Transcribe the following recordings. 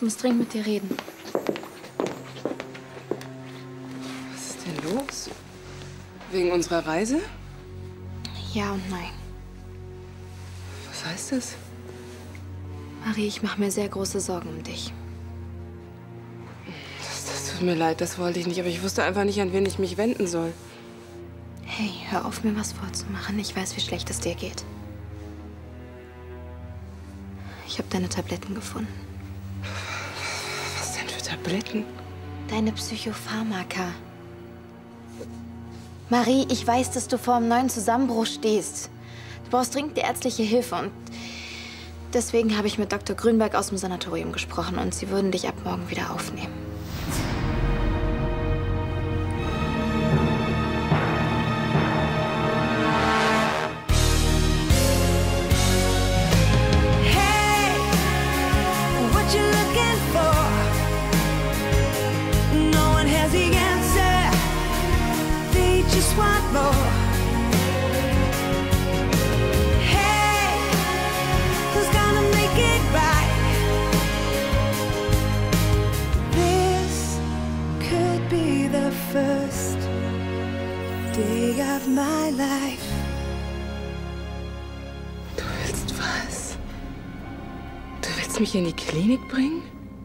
muss dringend mit dir reden. Was ist denn los? Wegen unserer Reise? Ja und nein. Was heißt das? Marie, ich mache mir sehr große Sorgen um dich. Das tut mir leid, das wollte ich nicht. Aber ich wusste einfach nicht, an wen ich mich wenden soll. Hey, hör auf, mir was vorzumachen. Ich weiß, wie schlecht es dir geht. Ich habe deine Tabletten gefunden. Was denn für Tabletten? Deine Psychopharmaka. Marie, ich weiß, dass du vor einem neuen Zusammenbruch stehst. Du brauchst dringend die ärztliche Hilfe und deswegen habe ich mit Dr. Grünberg aus dem Sanatorium gesprochen und sie würden dich ab morgen wieder aufnehmen. First day of my life. Du willst was? Du willst mich in die Klinik bringen?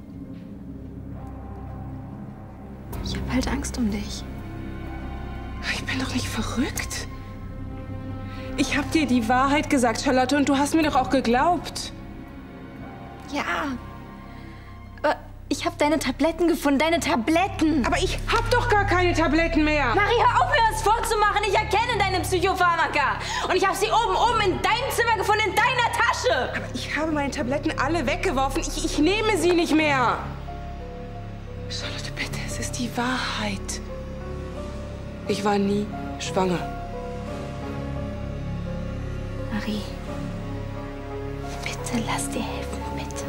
Ich habe halt Angst um dich. Ich bin doch nicht verrückt. Ich habe dir die Wahrheit gesagt, Charlotte, und du hast mir doch auch geglaubt. Ja. Aber ich habe deine Tabletten gefunden, deine Tabletten. Aber ich hab doch gar keine Tabletten mehr. Marie, hör auf, mir das vorzumachen. Ich erkenne deine Psychopharmaka. Und ich habe sie oben in deinem Zimmer gefunden, in deiner Tasche. Aber ich habe meine Tabletten alle weggeworfen. Ich nehme sie nicht mehr. Charlotte, bitte, es ist die Wahrheit. Ich war nie schwanger. Marie, bitte lass dir helfen, bitte.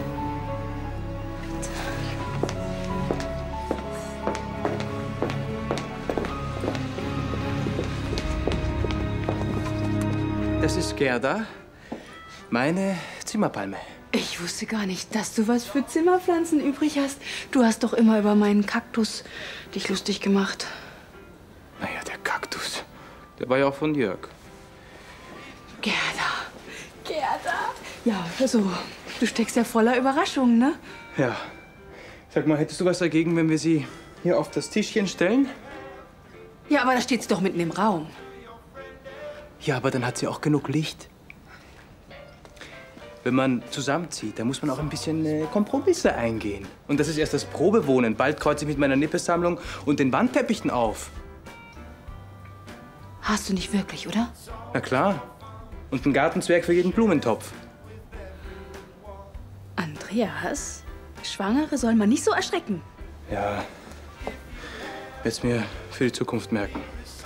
Das ist Gerda, meine Zimmerpalme. Ich wusste gar nicht, dass du was für Zimmerpflanzen übrig hast. Du hast doch immer über meinen Kaktus dich lustig gemacht. Naja, der Kaktus, der war ja auch von Jörg. Gerda. Ja, also, du steckst ja voller Überraschungen, ne? Ja. Sag mal, hättest du was dagegen, wenn wir sie hier auf das Tischchen stellen? Ja, aber da steht sie doch mitten im Raum. Ja, aber dann hat sie auch genug Licht. Wenn man zusammenzieht, dann muss man auch ein bisschen Kompromisse eingehen. Und das ist erst das Probewohnen. Bald kreuze ich mit meiner Nippesammlung und den Wandteppichen auf. Hast du nicht wirklich, oder? Na klar. Und ein Gartenzwerg für jeden Blumentopf. Andreas, Schwangere soll man nicht so erschrecken. Ja, werd's mir für die Zukunft merken.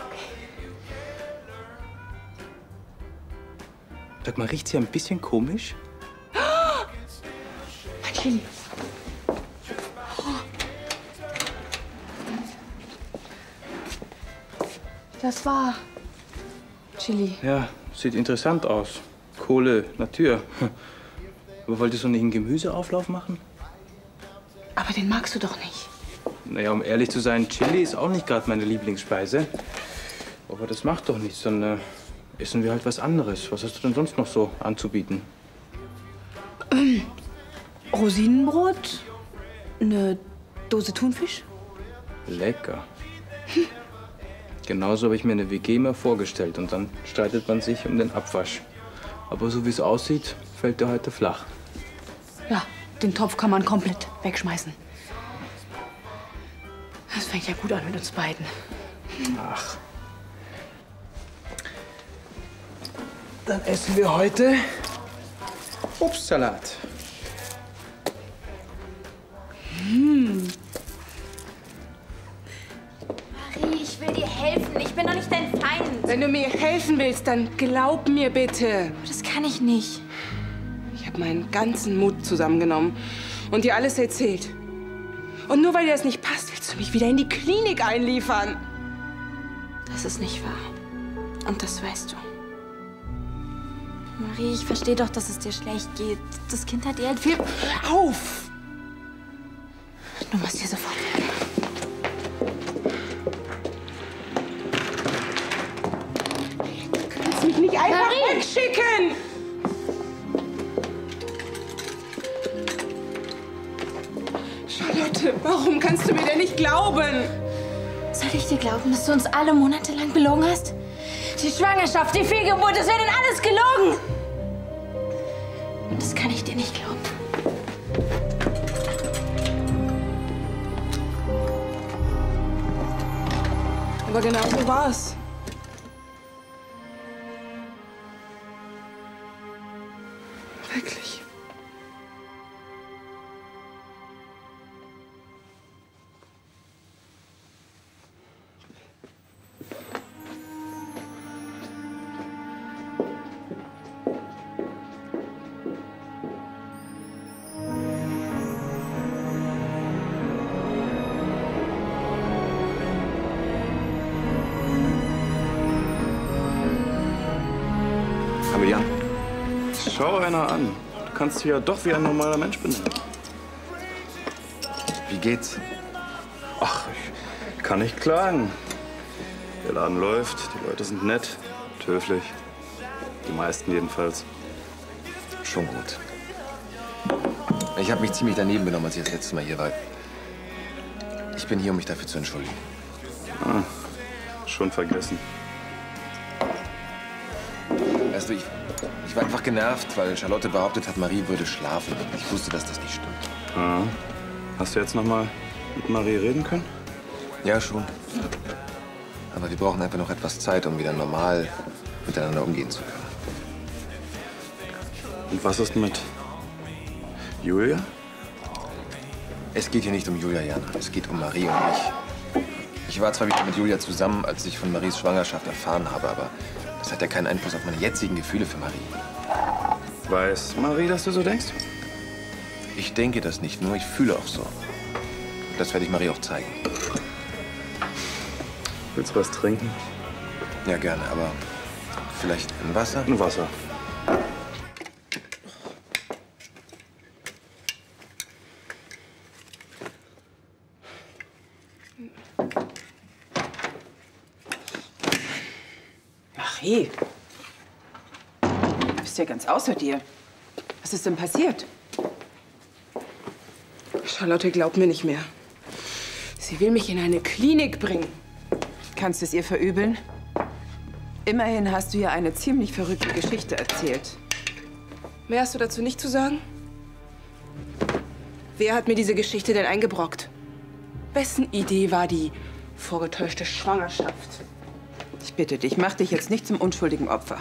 Sag mal, riecht's hier ein bisschen komisch? Mein Chili. Das war Chili. Ja, sieht interessant aus. Kohle, Natur. Aber wolltest du nicht einen Gemüseauflauf machen? Aber den magst du doch nicht. Naja, um ehrlich zu sein, Chili ist auch nicht gerade meine Lieblingsspeise. Aber das macht doch nichts, dann essen wir halt was anderes. Was hast du denn sonst noch so anzubieten? Rosinenbrot, eine Dose Thunfisch. Lecker. Genauso habe ich mir eine WG mal vorgestellt. Und dann streitet man sich um den Abwasch. Aber so wie es aussieht, fällt der heute flach. Ja, den Topf kann man komplett wegschmeißen. Das fängt ja gut an mit uns beiden. Ach. Dann essen wir heute Obstsalat. Marie, ich will dir helfen. Ich bin doch nicht dein Feind. Wenn du mir helfen willst, dann glaub mir bitte. Das kann ich nicht. Ich habe meinen ganzen Mut zusammengenommen und dir alles erzählt. Und nur weil dir das nicht passt, willst du mich wieder in die Klinik einliefern. Das ist nicht wahr. Und das weißt du. Marie, ich verstehe doch, dass es dir schlecht geht. Das Kind hat dir halt viel... Hör auf! Du musst hier sofort weg. Du kannst mich nicht einfach wegschicken! Charlotte, warum kannst du mir denn nicht glauben? Soll ich dir glauben, dass du uns alle monatelang belogen hast? Die Schwangerschaft, die Fehlgeburt, das wäre denn alles gelogen! Und das kann ich dir nicht glauben. Aber genau so war's. Wirklich. Jan, schau einer an. Du kannst dich ja doch wie ein normaler Mensch benehmen. Wie geht's? Ach, ich kann nicht klagen. Der Laden läuft, die Leute sind nett, höflich. Die meisten jedenfalls. Schon gut. Ich habe mich ziemlich daneben benommen, als ich das letzte Mal hier war. Ich bin hier, um mich dafür zu entschuldigen. Ah, schon vergessen. Weißt du, ich war einfach genervt, weil Charlotte behauptet hat, Marie würde schlafen. Und ich wusste, dass das nicht stimmt. Ah. Hast du jetzt noch mal mit Marie reden können? Ja, schon. Aber wir brauchen einfach noch etwas Zeit, um wieder normal miteinander umgehen zu können. Und was ist mit Julia? Es geht hier nicht um Julia, Jan. Es geht um Marie und mich. Ich war zwar wieder mit Julia zusammen, als ich von Maries Schwangerschaft erfahren habe, aber das hat ja keinen Einfluss auf meine jetzigen Gefühle für Marie. Weiß Marie, dass du so denkst? Ich denke das nicht nur, ich fühle auch so. Das werde ich Marie auch zeigen. Willst du was trinken? Ja, gerne, aber vielleicht ein Wasser? Ein Wasser. Marie, du bist ja ganz außer dir. Was ist denn passiert? Charlotte glaubt mir nicht mehr. Sie will mich in eine Klinik bringen. Kannst du es ihr verübeln? Immerhin hast du ja eine ziemlich verrückte Geschichte erzählt. Mehr hast du dazu nicht zu sagen? Wer hat mir diese Geschichte denn eingebrockt? Wessen Idee war die vorgetäuschte Schwangerschaft? Ich bitte dich, mach dich jetzt nicht zum unschuldigen Opfer.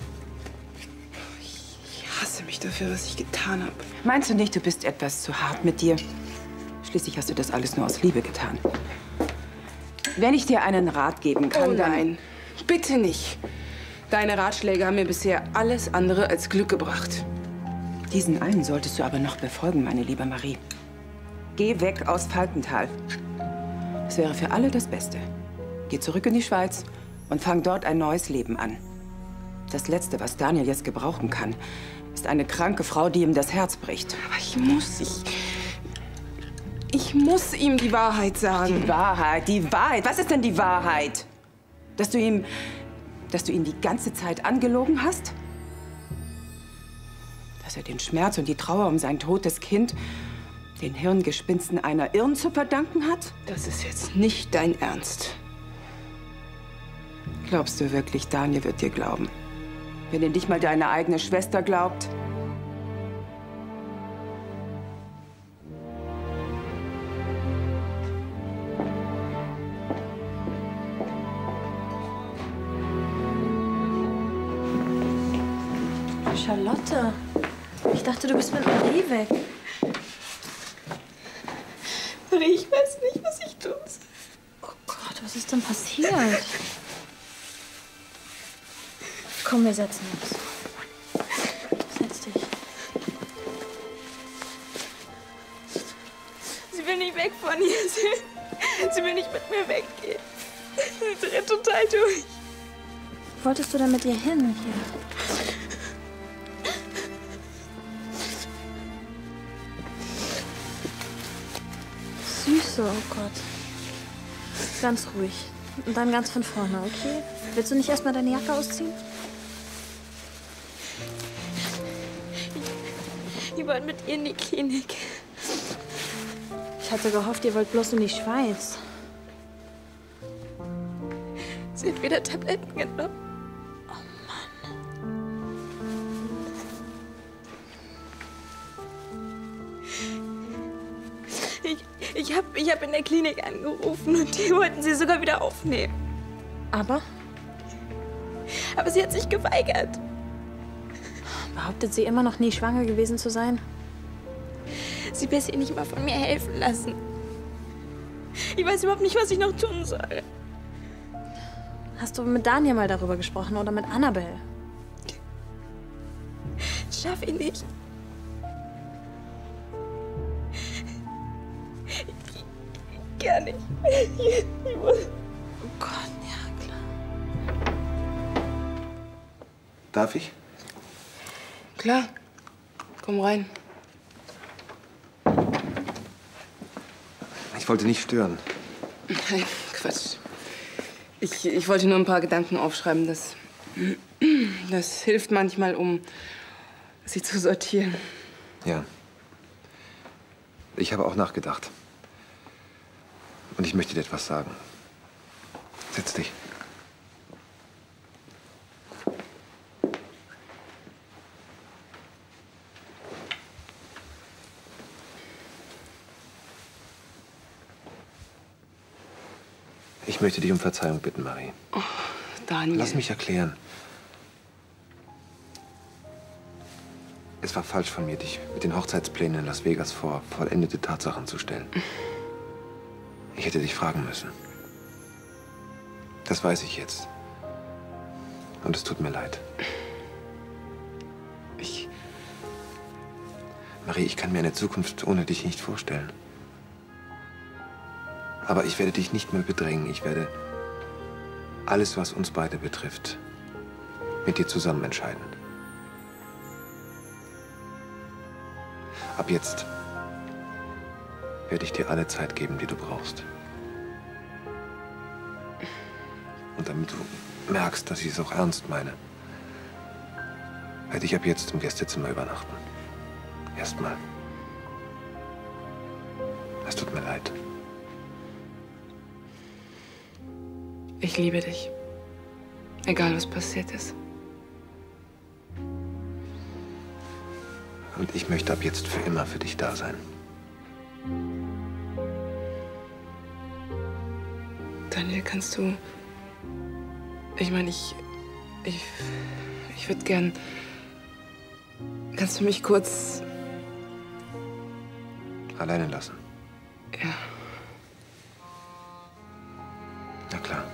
Ich hasse mich dafür, was ich getan habe. Meinst du nicht, du bist etwas zu hart mit dir? Schließlich hast du das alles nur aus Liebe getan. Wenn ich dir einen Rat geben kann, Oh nein, bitte nicht. Deine Ratschläge haben mir bisher alles andere als Glück gebracht. Diesen einen solltest du aber noch befolgen, meine liebe Marie. Geh weg aus Falkenthal. Es wäre für alle das Beste. Geh zurück in die Schweiz und fang dort ein neues Leben an. Das Letzte, was Daniel jetzt gebrauchen kann, ist eine kranke Frau, die ihm das Herz bricht. Aber ich muss ihm die Wahrheit sagen. Die Wahrheit, die Wahrheit. Was ist denn die Wahrheit? Dass du ihn die ganze Zeit angelogen hast? Dass er den Schmerz und die Trauer um sein totes Kind den Hirngespinsten einer Irren zu verdanken hat? Das ist jetzt nicht dein Ernst. Glaubst du wirklich, Daniel wird dir glauben? Wenn dir nicht mal deine eigene Schwester glaubt? Charlotte, ich dachte, du bist mit Marie weg. Marie, ich weiß nicht, was ich tun soll. Oh Gott, was ist denn passiert? Komm, wir setzen uns. Setz dich. Sie will nicht weg von ihr. Sie will nicht mit mir weggehen. Sie dreht total durch. Wolltest du denn mit ihr hin? Hier. so, oh Gott. Ganz ruhig. Und dann ganz von vorne, okay? Willst du nicht erstmal deine Jacke ausziehen? Die wollen mit ihr in die Klinik. Ich hatte gehofft, ihr wollt bloß in die Schweiz. Sie hat wieder Tabletten genommen. Ich hab in der Klinik angerufen und die wollten sie sogar wieder aufnehmen. Aber? Aber sie hat sich geweigert. Behauptet sie immer noch nie schwanger gewesen zu sein? Sie will sich nicht mal von mir helfen lassen. Ich weiß überhaupt nicht, was ich noch tun soll. Hast du mit Daniel mal darüber gesprochen oder mit Annabelle? Ich schaffe ihn nicht. Gar nicht. Oh Gott, ja, klar. Darf ich? Klar. Komm rein. Ich wollte nicht stören. Hey, Quatsch. Ich wollte nur ein paar Gedanken aufschreiben. Das hilft manchmal, um sie zu sortieren. Ja. Ich habe auch nachgedacht. Und ich möchte dir etwas sagen. Setz dich. Ich möchte dich um Verzeihung bitten, Marie. Oh, Daniel. Lass mich erklären. Es war falsch von mir, dich mit den Hochzeitsplänen in Las Vegas vor vollendete Tatsachen zu stellen. Ich hätte dich fragen müssen. Das weiß ich jetzt. Und es tut mir leid. Marie, ich kann mir eine Zukunft ohne dich nicht vorstellen. Aber ich werde dich nicht mehr bedrängen. Ich werde alles, was uns beide betrifft, mit dir zusammen entscheiden. Ab jetzt werde ich dir alle Zeit geben, die du brauchst. Und damit du merkst, dass ich es auch ernst meine, werde ich ab jetzt im Gästezimmer übernachten. Erstmal. Es tut mir leid. Ich liebe dich. Egal, was passiert ist. Und ich möchte ab jetzt für immer für dich da sein. Daniel, kannst du... Ich meine, ich würde gern... Kannst du mich kurz... Alleine lassen? Ja. Na klar.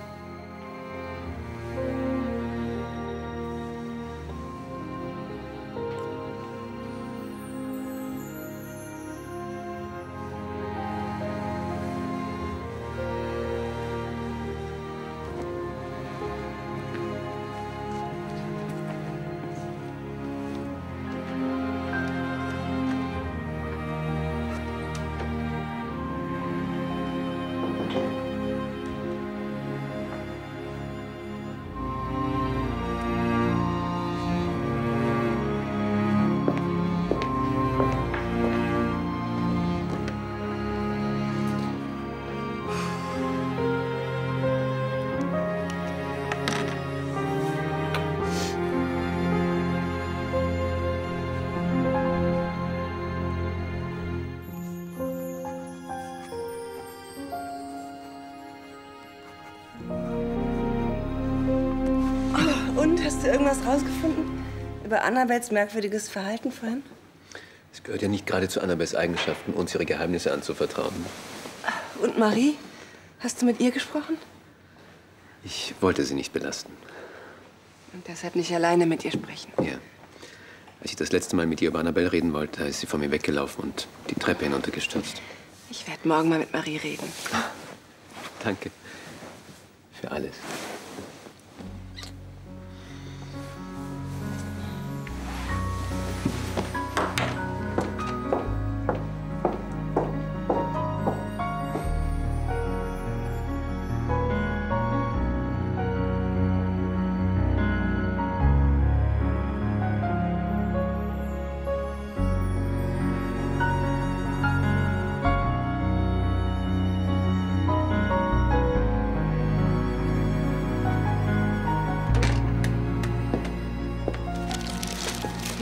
Und, hast du irgendwas rausgefunden über Annabels merkwürdiges Verhalten vorhin? Es gehört ja nicht gerade zu Annabels Eigenschaften, uns ihre Geheimnisse anzuvertrauen. Und Marie? Hast du mit ihr gesprochen? Ich wollte sie nicht belasten. Und deshalb nicht alleine mit ihr sprechen? Ja. Als ich das letzte Mal mit ihr über Annabelle reden wollte, ist sie von mir weggelaufen und die Treppe hinuntergestürzt. Ich werde morgen mal mit Marie reden. Danke. Für alles.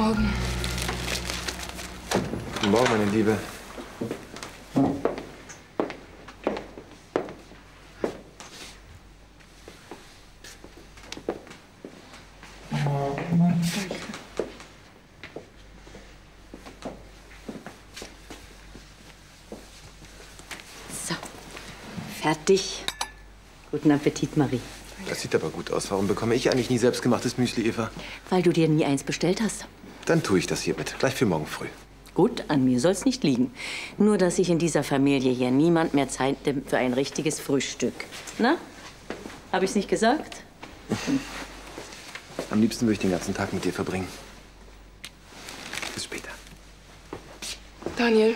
Morgen. Guten Morgen, meine Liebe. So, fertig. Guten Appetit, Marie. Das sieht aber gut aus. Warum bekomme ich eigentlich nie selbstgemachtes Müsli, Eva? Weil du dir nie eins bestellt hast. Dann tue ich das hiermit. Gleich für morgen früh. Gut, an mir soll's nicht liegen. Nur, dass sich in dieser Familie hier niemand mehr Zeit nimmt für ein richtiges Frühstück. Na? Habe ich's nicht gesagt? Am liebsten würde ich den ganzen Tag mit dir verbringen. Bis später. Daniel.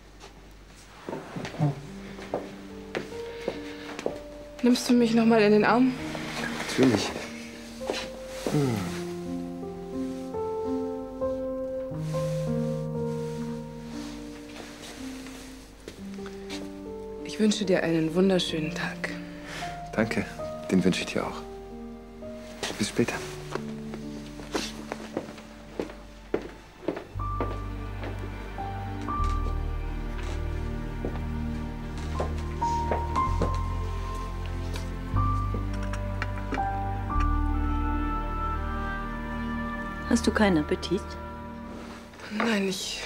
Nimmst du mich noch mal in den Arm? Natürlich. Ich wünsche dir einen wunderschönen Tag. Danke. Den wünsche ich dir auch. Bis später. Hast du keinen Appetit? Nein, ich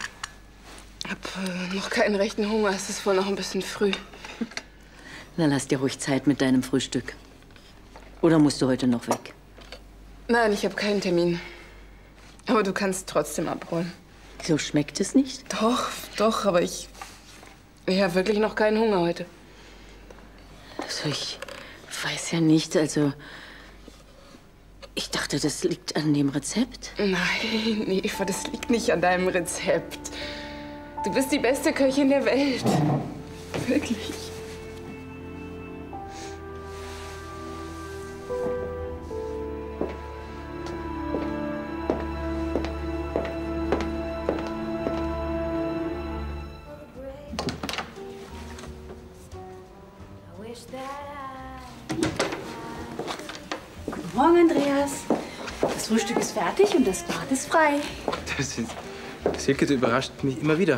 habe noch keinen rechten Hunger. Es ist wohl noch ein bisschen früh. Dann lass dir ruhig Zeit mit deinem Frühstück. Oder musst du heute noch weg? Nein, ich habe keinen Termin. Aber du kannst trotzdem abholen. So schmeckt es nicht? Doch, aber ich habe wirklich noch keinen Hunger heute. Also ich weiß ja nicht, also ich dachte, das liegt an dem Rezept. Nein, Eva, das liegt nicht an deinem Rezept. Du bist die beste Köchin der Welt. Wirklich. Guten Morgen, Andreas. Das Frühstück ist fertig und das Bad ist frei. Silke, du überrascht mich immer wieder.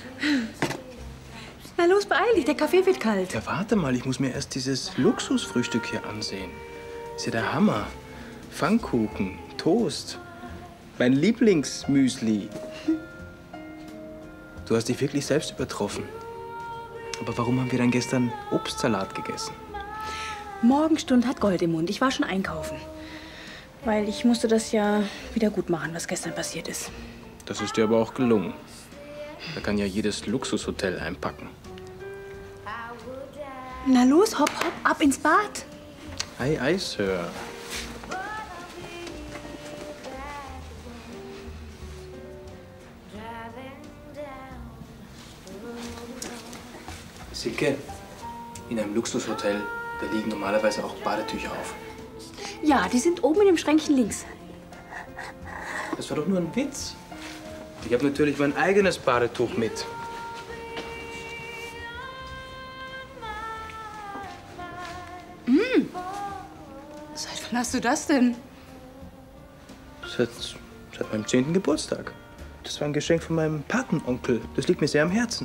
Na los, beeil dich, der Kaffee wird kalt. Ja, warte mal, ich muss mir erst dieses Luxusfrühstück hier ansehen. Ist ja der Hammer. Pfannkuchen, Toast, mein Lieblingsmüsli. Du hast dich wirklich selbst übertroffen. Aber warum haben wir dann gestern Obstsalat gegessen? Morgenstund hat Gold im Mund. Ich war schon einkaufen. Weil ich musste das ja wieder gut machen, was gestern passiert ist. Das ist dir aber auch gelungen. Da kann ja jedes Luxushotel einpacken. Na los, hopp, hopp, ab ins Bad. Ei, ei, Sir. Silke, in einem Luxushotel, da liegen normalerweise auch Badetücher auf. Ja, die sind oben in dem Schränkchen links. Das war doch nur ein Witz. Ich habe natürlich mein eigenes Badetuch mit. Seit wann hast du das denn? Seit meinem 10. Geburtstag. Das war ein Geschenk von meinem Patenonkel. Das liegt mir sehr am Herzen.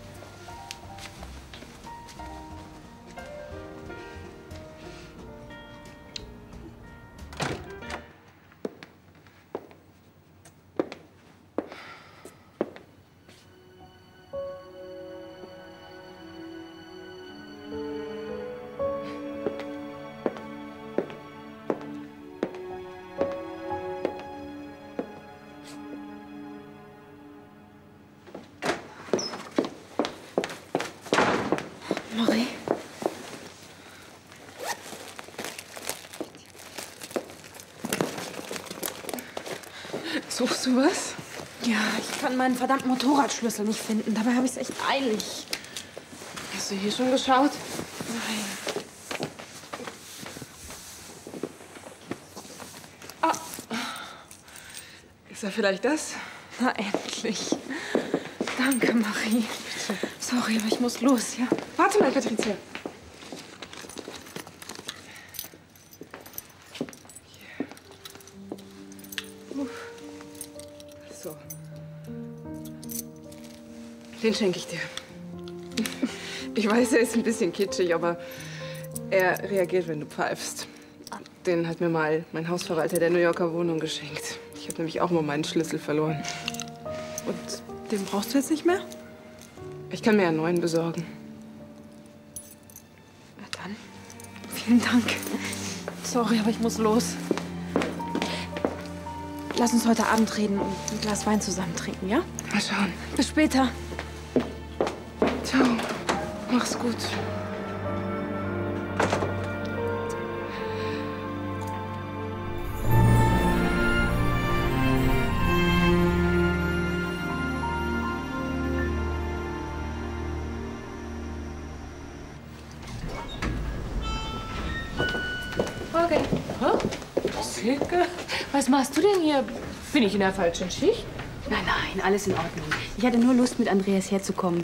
Marie. Suchst du was? Ja, ich kann meinen verdammten Motorradschlüssel nicht finden. Dabei habe ich es echt eilig. Hast du hier schon geschaut? Nein. Ah. Ist da vielleicht das? Na, endlich. Danke, Marie. Bitte. Sorry, aber ich muss los, ja? Warte mal, Patricia. Den schenke ich dir. Ich weiß, er ist ein bisschen kitschig, aber er reagiert, wenn du pfeifst. Den hat mir mal mein Hausverwalter der New Yorker Wohnung geschenkt. Ich habe nämlich auch mal meinen Schlüssel verloren. Und den brauchst du jetzt nicht mehr? Ich kann mir einen neuen besorgen. Na dann. Vielen Dank. Sorry, aber ich muss los. Lass uns heute Abend reden und ein Glas Wein zusammen trinken, ja? Mal schauen. Bis später. Ciao. Mach's gut. Morgen. Silke, was machst du denn hier? Bin ich in der falschen Schicht? Nein, nein, alles in Ordnung. Ich hatte nur Lust, mit Andreas herzukommen.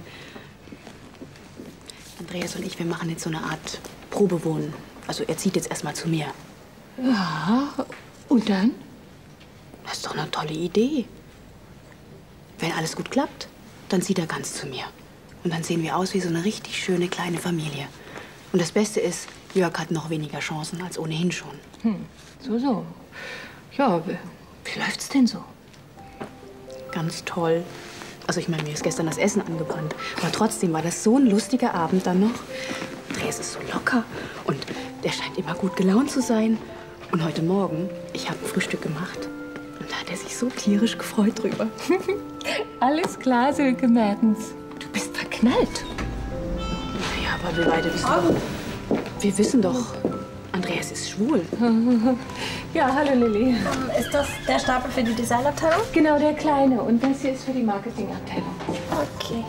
Andreas und ich, wir machen jetzt so eine Art Probewohnen. Also er zieht jetzt erstmal zu mir. Ja, und dann? Das ist doch eine tolle Idee. Wenn alles gut klappt, dann zieht er ganz zu mir. Und dann sehen wir aus wie so eine richtig schöne kleine Familie. Und das Beste ist, Jörg hat noch weniger Chancen als ohnehin schon. So. Ja, wie läuft's denn so? Ganz toll. Also ich meine, mir ist gestern das Essen angebrannt. Aber trotzdem war das so ein lustiger Abend dann noch. Andreas ist so locker und der scheint immer gut gelaunt zu sein. Und heute Morgen, ich habe ein Frühstück gemacht. Und da hat er sich so tierisch gefreut drüber. Alles klar, Silke Mertens. Du bist verknallt. Naja, aber wir beide wissen doch... Wir wissen doch, Andreas ist schwul. Ja, hallo Lilly. Ist das der Stapel für die Designabteilung? Genau, der kleine. Und das hier ist für die Marketingabteilung. Okay.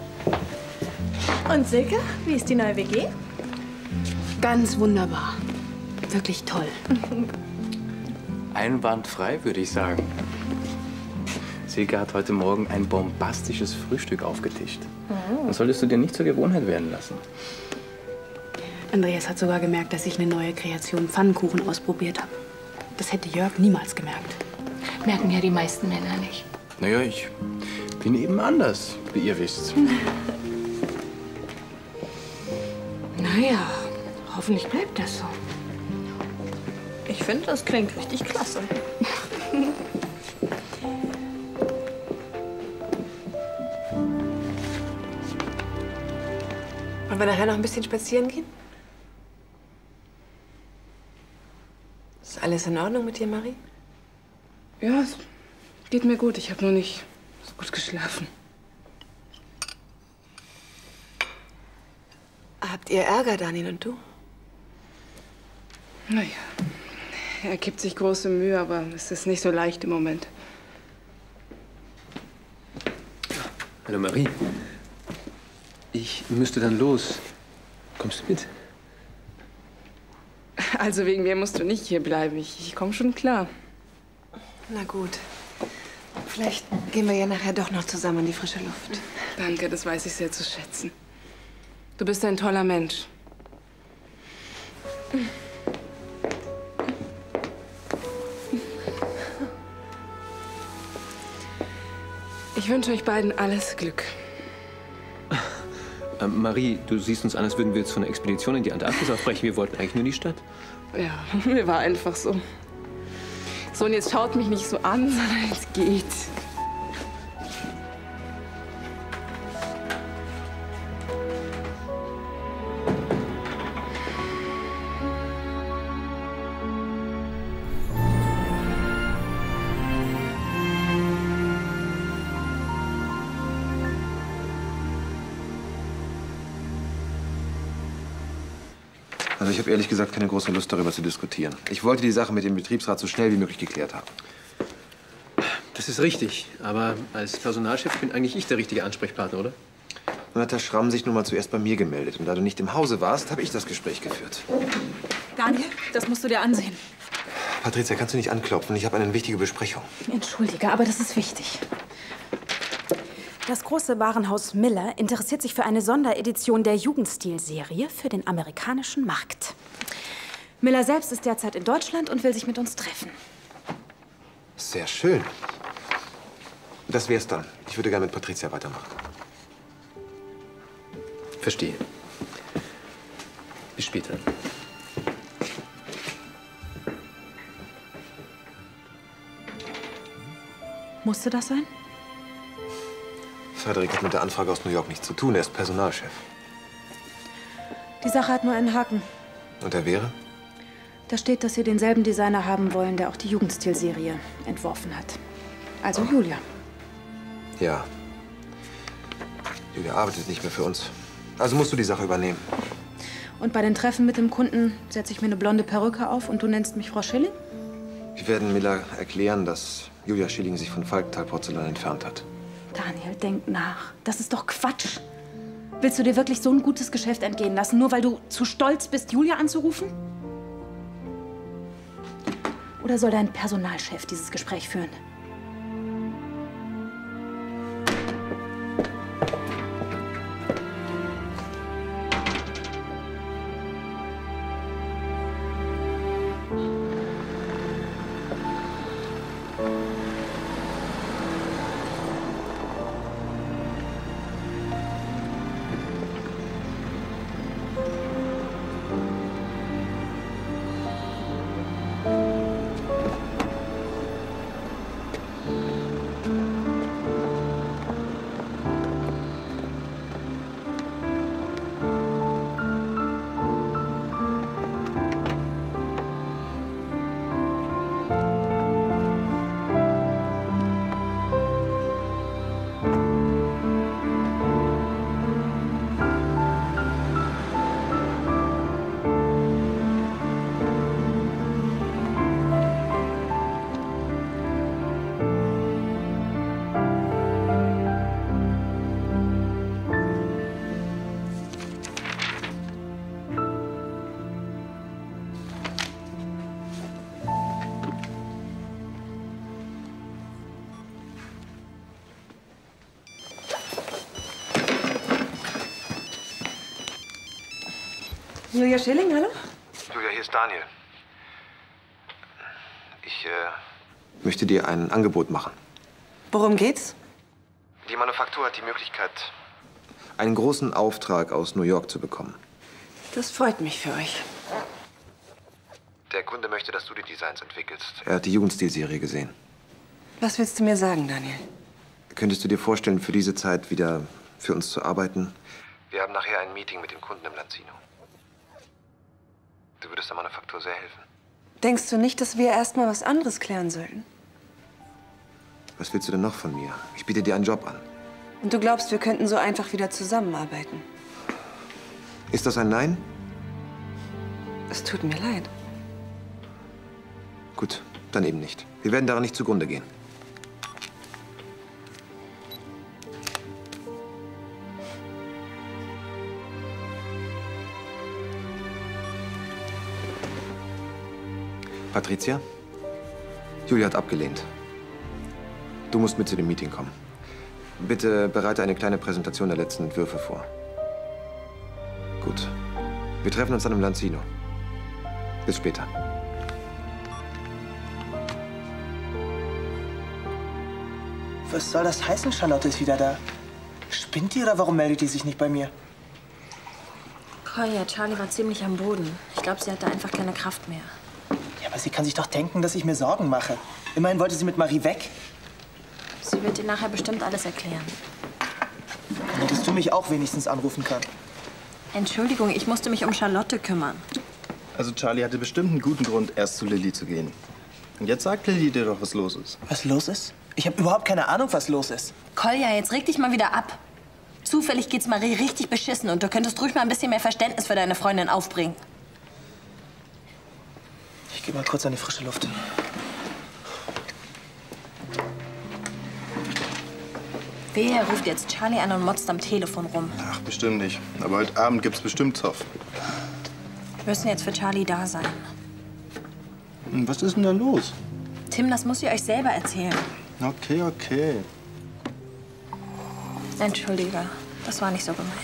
Und Silke, wie ist die neue WG? Ganz wunderbar. Wirklich toll. Einwandfrei, würde ich sagen. Silke hat heute Morgen ein bombastisches Frühstück aufgetischt. Das solltest du dir nicht zur Gewohnheit werden lassen. Andreas hat sogar gemerkt, dass ich eine neue Kreation Pfannkuchen ausprobiert habe. Das hätte Jörg niemals gemerkt. Merken ja die meisten Männer nicht. Naja, ich bin eben anders, wie ihr wisst. Naja, hoffentlich bleibt das so. Ich finde, das klingt richtig klasse. Wollen wir nachher noch ein bisschen spazieren gehen? Ist alles in Ordnung mit dir, Marie? Ja, es geht mir gut. Ich habe nur nicht so gut geschlafen. Habt ihr Ärger, Daniel und du? Naja, er gibt sich große Mühe, aber es ist nicht so leicht im Moment. Hallo Marie. Ich müsste dann los. Kommst du mit? Also wegen mir musst du nicht hier bleiben. Ich komme schon klar. Na gut. Vielleicht gehen wir ja nachher doch noch zusammen in die frische Luft. Danke, das weiß ich sehr zu schätzen. Du bist ein toller Mensch. Ich wünsche euch beiden alles Glück. Marie, du siehst uns an, als würden wir jetzt von einer Expedition in die Antarktis aufbrechen. Wir wollten eigentlich nur in die Stadt. Ja, mir war einfach so. So, und jetzt schaut mich nicht so an, sondern es geht. Also ich habe ehrlich gesagt keine große Lust, darüber zu diskutieren. Ich wollte die Sache mit dem Betriebsrat so schnell wie möglich geklärt haben. Das ist richtig. Aber als Personalchef bin eigentlich ich der richtige Ansprechpartner, oder? Nun hat der Schramm sich nun mal zuerst bei mir gemeldet. Und da du nicht im Hause warst, habe ich das Gespräch geführt. Daniel, das musst du dir ansehen. Patricia, kannst du nicht anklopfen? Ich habe eine wichtige Besprechung. Entschuldige, aber das ist wichtig. Das große Warenhaus Miller interessiert sich für eine Sonderedition der Jugendstil-Serie für den amerikanischen Markt. Miller selbst ist derzeit in Deutschland und will sich mit uns treffen. Sehr schön. Das wär's dann. Ich würde gerne mit Patricia weitermachen. Verstehe. Bis später. Musste das sein? Frederik hat mit der Anfrage aus New York nichts zu tun. Er ist Personalchef. Die Sache hat nur einen Haken. Und er wäre? Da steht, dass Sie denselben Designer haben wollen, der auch die Jugendstil-Serie entworfen hat. Also Julia. Ja. Julia arbeitet nicht mehr für uns. Also musst du die Sache übernehmen. Und bei den Treffen mit dem Kunden setze ich mir eine blonde Perücke auf und du nennst mich Frau Schilling? Wir werden Miller erklären, dass Julia Schilling sich von Falkenthal Porzellan entfernt hat. Daniel, denk nach. Das ist doch Quatsch. Willst du dir wirklich so ein gutes Geschäft entgehen lassen, nur weil du zu stolz bist, Julia anzurufen? Oder soll dein Personalchef dieses Gespräch führen? Julia Schilling, hallo? Julia, hier ist Daniel. Ich möchte dir ein Angebot machen. Worum geht's? Die Manufaktur hat die Möglichkeit, einen großen Auftrag aus New York zu bekommen. Das freut mich für euch. Der Kunde möchte, dass du die Designs entwickelst. Er hat die Jugendstil-Serie gesehen. Was willst du mir sagen, Daniel? Könntest du dir vorstellen, für diese Zeit wieder für uns zu arbeiten? Wir haben nachher ein Meeting mit dem Kunden im Lanzino. Du würdest der Manufaktur sehr helfen. Denkst du nicht, dass wir erst mal was anderes klären sollten? Was willst du denn noch von mir? Ich biete dir einen Job an. Und du glaubst, wir könnten so einfach wieder zusammenarbeiten? Ist das ein Nein? Es tut mir leid. Gut, dann eben nicht. Wir werden daran nicht zugrunde gehen. Patricia? Julia hat abgelehnt. Du musst mit zu dem Meeting kommen. Bitte bereite eine kleine Präsentation der letzten Entwürfe vor. Gut. Wir treffen uns dann im Lanzino. Bis später. Was soll das heißen, Charlotte ist wieder da? Spinnt die oder warum meldet die sich nicht bei mir? Kolja, Charlie war ziemlich am Boden. Ich glaube, sie hatte einfach keine Kraft mehr. Ja, aber sie kann sich doch denken, dass ich mir Sorgen mache. Immerhin wollte sie mit Marie weg. Sie wird dir nachher bestimmt alles erklären. Dann hättest du mich auch wenigstens anrufen können. Entschuldigung, ich musste mich um Charlotte kümmern. Also Charlie hatte bestimmt einen guten Grund, erst zu Lilly zu gehen. Und jetzt sagt Lilly dir doch, was los ist. Was los ist? Ich habe überhaupt keine Ahnung, was los ist. Kolja, jetzt reg dich mal wieder ab. Zufällig geht's Marie richtig beschissen und du könntest ruhig mal ein bisschen mehr Verständnis für deine Freundin aufbringen. Ich gehe mal kurz an die frische Luft. Wer ruft jetzt Charlie an und motzt am Telefon rum? Ach, bestimmt nicht. Aber heute Abend gibt's bestimmt Zoff. Wir müssen jetzt für Charlie da sein. Was ist denn da los? Tim, das muss ich euch selber erzählen. Okay, okay. Entschuldige, das war nicht so gemeint.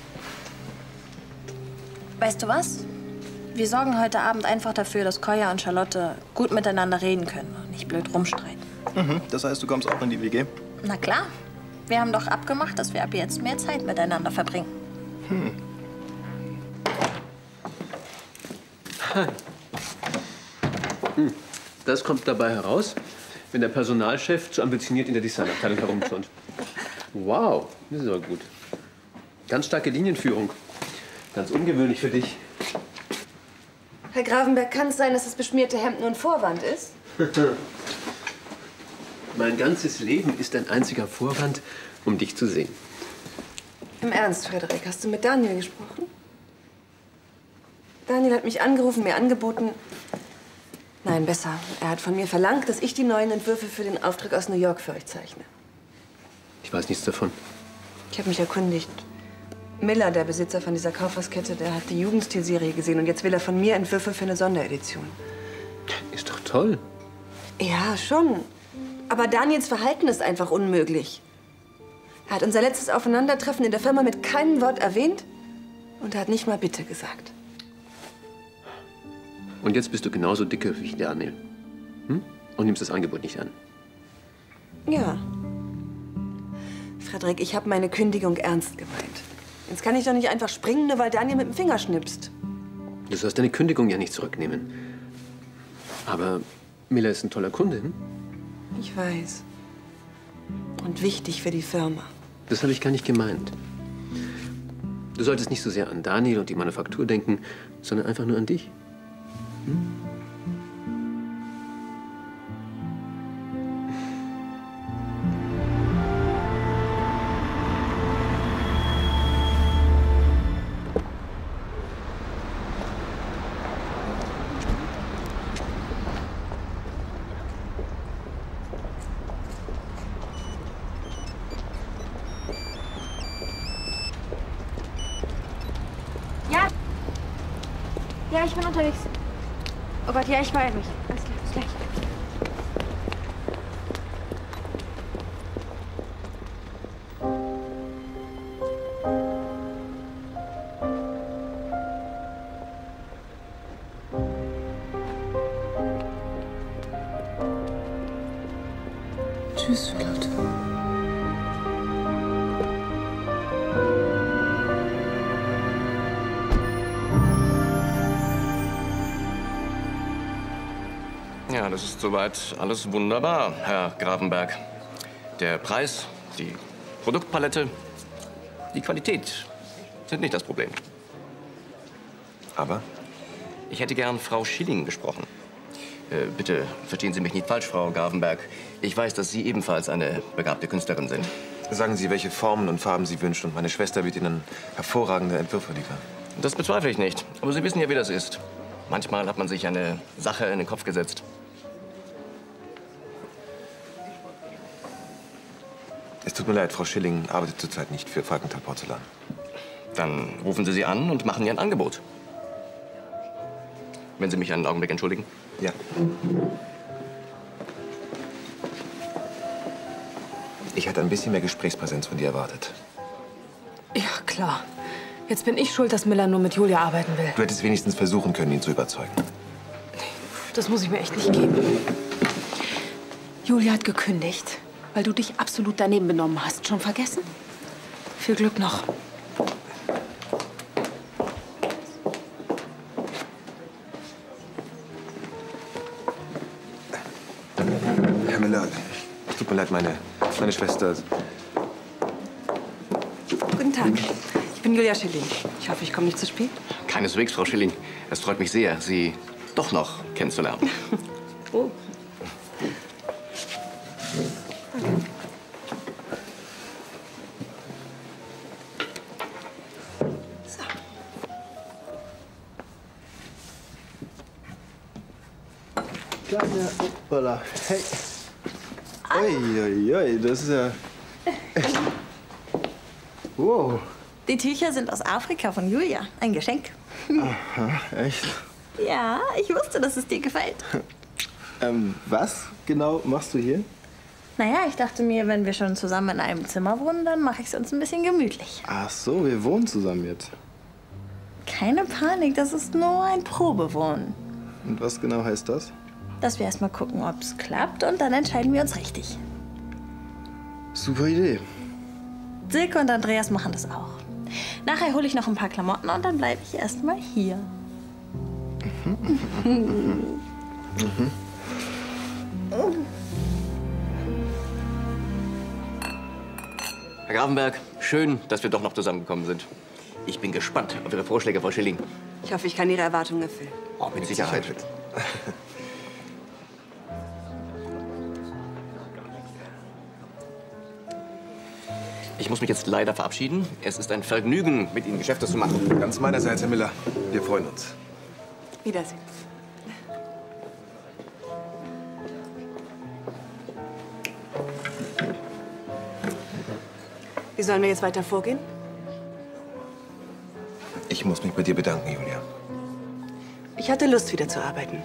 Weißt du was? Wir sorgen heute Abend einfach dafür, dass Kolja und Charlotte gut miteinander reden können und nicht blöd rumstreiten. Mhm, das heißt, du kommst auch in die WG? Na klar. Wir haben doch abgemacht, dass wir ab jetzt mehr Zeit miteinander verbringen. Das kommt dabei heraus, wenn der Personalchef zu ambitioniert in der Designabteilung herumturnt. Wow, das ist aber gut. Ganz starke Linienführung. Ganz ungewöhnlich für dich. Herr Grafenberg, kann es sein, dass das beschmierte Hemd nur ein Vorwand ist? Mein ganzes Leben ist ein einziger Vorwand, um dich zu sehen. Im Ernst, Frederik, hast du mit Daniel gesprochen? Daniel hat mich angerufen, mir angeboten... Nein, besser. Er hat von mir verlangt, dass ich die neuen Entwürfe für den Auftrag aus New York für euch zeichne. Ich weiß nichts davon. Ich habe mich erkundigt. Miller, der Besitzer von dieser Kaufhauskette, der hat die Jugendstil-Serie gesehen und jetzt will er von mir Entwürfe für eine Sonderedition. Ist doch toll. Ja, schon. Aber Daniels Verhalten ist einfach unmöglich. Er hat unser letztes Aufeinandertreffen in der Firma mit keinem Wort erwähnt und er hat nicht mal Bitte gesagt. Und jetzt bist du genauso dicke wie Daniel. Hm? Und nimmst das Angebot nicht an. Ja. Frederik, ich habe meine Kündigung ernst gemeint. Jetzt kann ich doch nicht einfach springen, nur weil Daniel mit dem Finger schnipst. Du sollst deine Kündigung ja nicht zurücknehmen. Aber Miller ist ein toller Kunde. Hm? Ich weiß. Und wichtig für die Firma. Das habe ich gar nicht gemeint. Du solltest nicht so sehr an Daniel und die Manufaktur denken, sondern einfach nur an dich. Hm? Ja, ich bin unterwegs. Oh Gott, ja, ich beeile mich. Alles klar, bis gleich. Tschüss, Charlotte. Ja, das ist soweit alles wunderbar, Herr Grafenberg. Der Preis, die Produktpalette, die Qualität sind nicht das Problem. Aber? Ich hätte gern Frau Schilling gesprochen. Bitte verstehen Sie mich nicht falsch, Frau Grafenberg. Ich weiß, dass Sie ebenfalls eine begabte Künstlerin sind. Sagen Sie, welche Formen und Farben Sie wünschen, und meine Schwester wird Ihnen hervorragende Entwürfe liefern. Das bezweifle ich nicht. Aber Sie wissen ja, wie das ist. Manchmal hat man sich eine Sache in den Kopf gesetzt. Es tut mir leid, Frau Schilling arbeitet zurzeit nicht für Falkenthal Porzellan. Dann rufen Sie sie an und machen ihr ein Angebot. Wenn Sie mich einen Augenblick entschuldigen. Ja. Ich hatte ein bisschen mehr Gesprächspräsenz von dir erwartet. Ja, klar. Jetzt bin ich schuld, dass Miller nur mit Julia arbeiten will. Du hättest wenigstens versuchen können, ihn zu überzeugen. Das muss ich mir echt nicht geben. Julia hat gekündigt, weil du dich absolut daneben benommen hast. Schon vergessen? Viel Glück noch. Herr Miller, tut mir leid, meine Schwester. Guten Tag. Ich bin Julia Schilling. Ich hoffe, ich komme nicht zu spät. Keineswegs, Frau Schilling. Es freut mich sehr, Sie doch noch kennenzulernen. Oh. Kleine, hoppala, hey. Uiuiui, das ist ja... Wow. Die Tücher sind aus Afrika von Julia. Ein Geschenk. Aha, echt? Ja, ich wusste, dass es dir gefällt. Was genau machst du hier? Naja, ich dachte mir, wenn wir schon zusammen in einem Zimmer wohnen, dann mache ich es uns ein bisschen gemütlich. Ach so, wir wohnen zusammen jetzt. Keine Panik, das ist nur ein Probewohnen. Und was genau heißt das? Dass wir erst mal gucken, ob es klappt und dann entscheiden wir uns richtig. Super Idee. Silke und Andreas machen das auch. Nachher hole ich noch ein paar Klamotten und dann bleibe ich erstmal hier. Herr Grafenberg, schön, dass wir doch noch zusammengekommen sind. Ich bin gespannt auf Ihre Vorschläge, Frau Schilling. Ich hoffe, ich kann Ihre Erwartungen erfüllen. Oh, mit Sicherheit. Ich muss mich jetzt leider verabschieden. Es ist ein Vergnügen, mit Ihnen Geschäfte zu machen. Ganz meinerseits, Herr Miller. Wir freuen uns. Wiedersehen. Wie sollen wir jetzt weiter vorgehen? Ich muss mich bei dir bedanken, Julia. Ich hatte Lust, wieder zu arbeiten.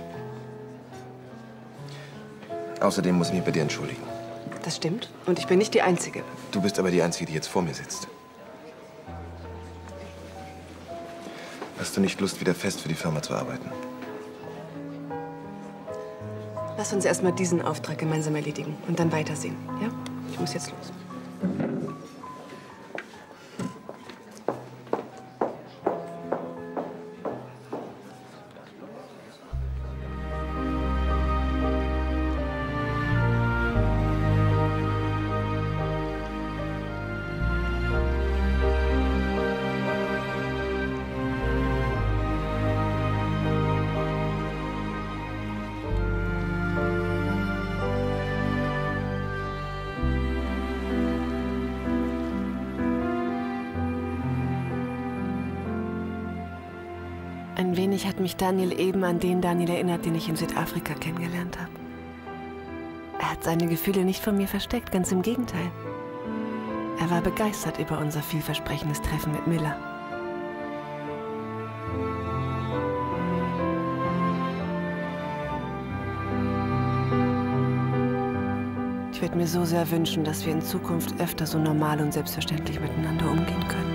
Außerdem muss ich mich bei dir entschuldigen. Das stimmt. Und ich bin nicht die Einzige. Du bist aber die Einzige, die jetzt vor mir sitzt. Hast du nicht Lust, wieder fest für die Firma zu arbeiten? Lass uns erst mal diesen Auftrag gemeinsam erledigen und dann weitersehen, ja? Ich muss jetzt los. Ein wenig hat mich Daniel eben an den Daniel erinnert, den ich in Südafrika kennengelernt habe. Er hat seine Gefühle nicht von mir versteckt, ganz im Gegenteil. Er war begeistert über unser vielversprechendes Treffen mit Miller. Ich würde mir so sehr wünschen, dass wir in Zukunft öfter so normal und selbstverständlich miteinander umgehen können.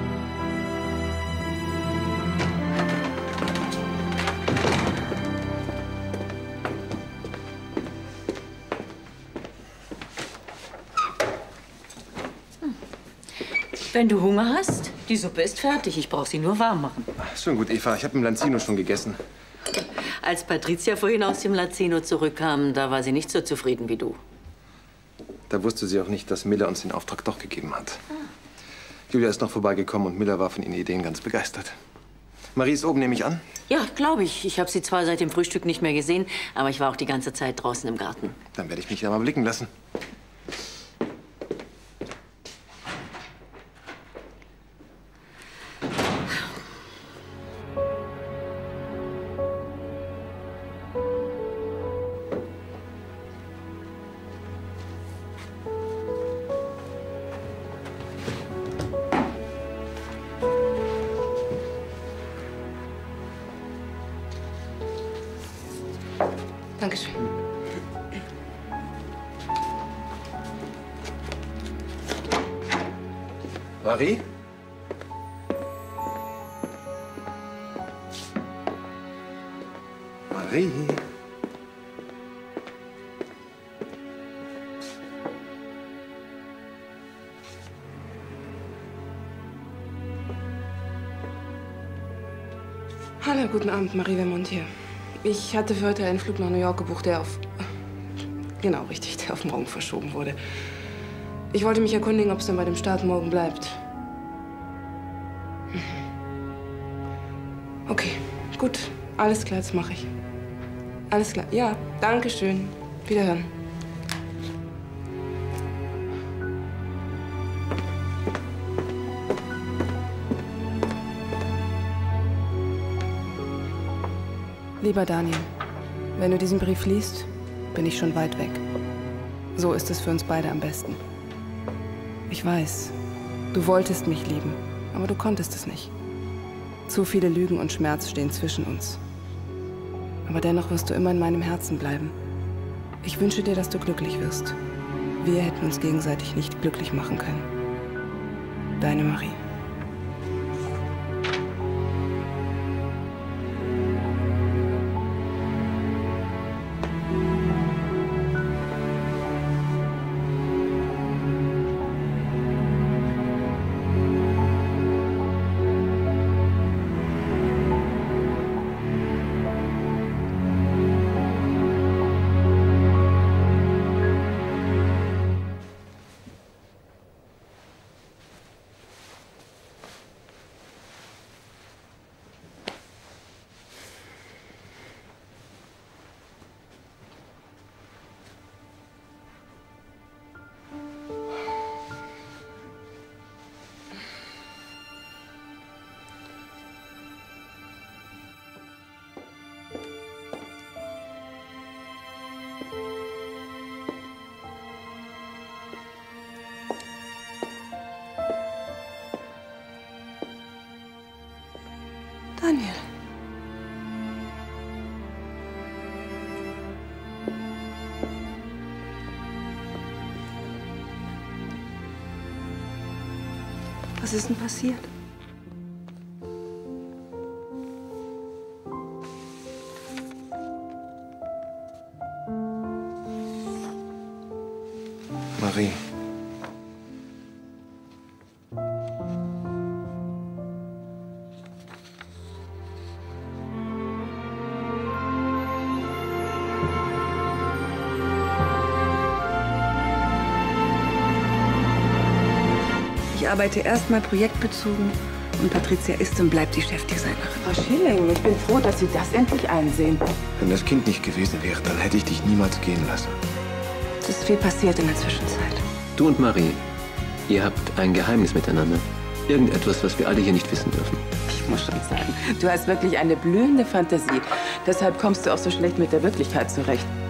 Wenn du Hunger hast, die Suppe ist fertig. Ich brauche sie nur warm machen. Schon gut, Eva. Ich habe im Lanzino schon gegessen. Als Patricia vorhin aus dem Lanzino zurückkam, da war sie nicht so zufrieden wie du. Da wusste sie auch nicht, dass Miller uns den Auftrag doch gegeben hat. Julia ist noch vorbeigekommen und Miller war von ihren Ideen ganz begeistert. Marie ist oben, nehme ich an? Ja, glaube ich. Ich habe sie zwar seit dem Frühstück nicht mehr gesehen, aber ich war auch die ganze Zeit draußen im Garten. Dann werde ich mich ja mal blicken lassen. Dankeschön. Marie? Marie? Hallo, guten Abend, Marie Vermont hier. Ich hatte für heute einen Flug nach New York gebucht, der auf... Genau, richtig, der auf morgen verschoben wurde. Ich wollte mich erkundigen, ob es dann bei dem Start morgen bleibt. Okay, gut. Alles klar, das mache ich. Alles klar. Ja, danke schön. Wiederhören. Lieber Daniel, wenn du diesen Brief liest, bin ich schon weit weg. So ist es für uns beide am besten. Ich weiß, du wolltest mich lieben, aber du konntest es nicht. Zu viele Lügen und Schmerz stehen zwischen uns. Aber dennoch wirst du immer in meinem Herzen bleiben. Ich wünsche dir, dass du glücklich wirst. Wir hätten uns gegenseitig nicht glücklich machen können. Deine Marie. Daniel. Was ist denn passiert? Marie. Ich arbeite erstmal projektbezogen und Patricia ist und bleibt die Chefdesignerin. Frau Schilling, ich bin froh, dass Sie das endlich einsehen. Wenn das Kind nicht gewesen wäre, dann hätte ich dich niemals gehen lassen. Es ist viel passiert in der Zwischenzeit. Du und Marie, ihr habt ein Geheimnis miteinander. Irgendetwas, was wir alle hier nicht wissen dürfen. Ich muss schon sagen, du hast wirklich eine blühende Fantasie. Deshalb kommst du auch so schlecht mit der Wirklichkeit zurecht.